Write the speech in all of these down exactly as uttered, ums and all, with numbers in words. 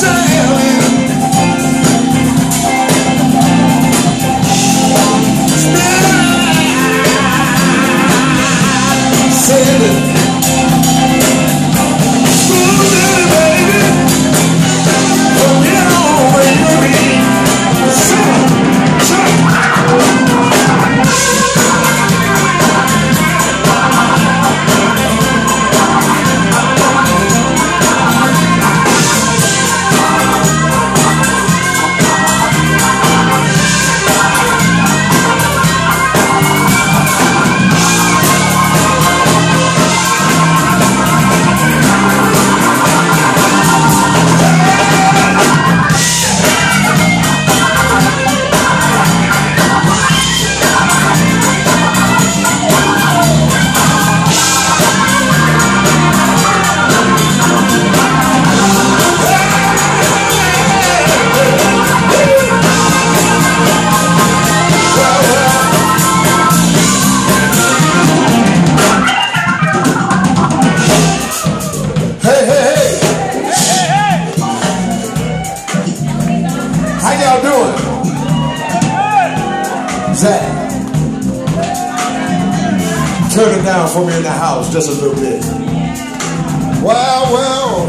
Turn it down for me in the house just a little bit. Well, well.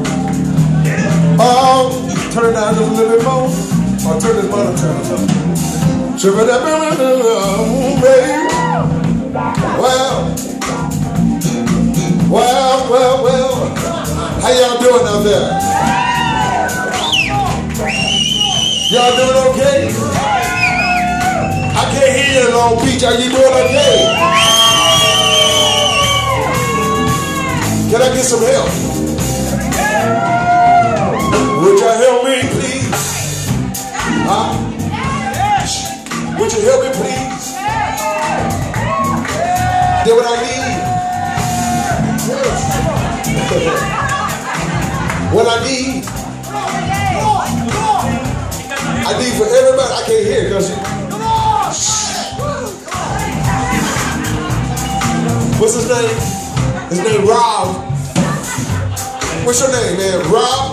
Oh, turn it down just a little bit more. Or turn this monotone up. Turn it up, baby. Well, well, well, well. How y'all doing out there? Y'all doing okay? I can't hear you in Long Beach. Are you doing okay? Can I get some help? Would you help me, please? Huh? Would you help me, please? Get what I need? What I need? I need for everybody. I can't hear because you. What's his name? His name Rob. What's your name, man? Rob?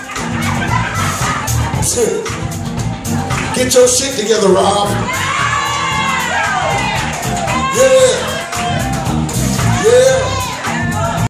Get your shit together, Rob. Yeah. Yeah.